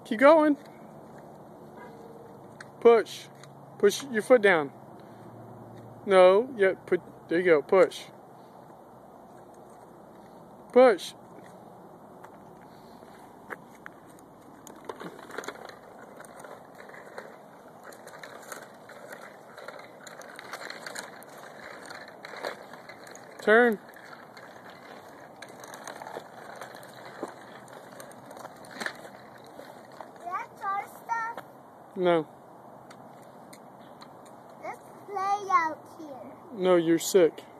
Keep going. Push. Push your foot down. No, yeah, there you go, push. Push. Turn. That's our stuff? No. Let's play out here. No, you're sick.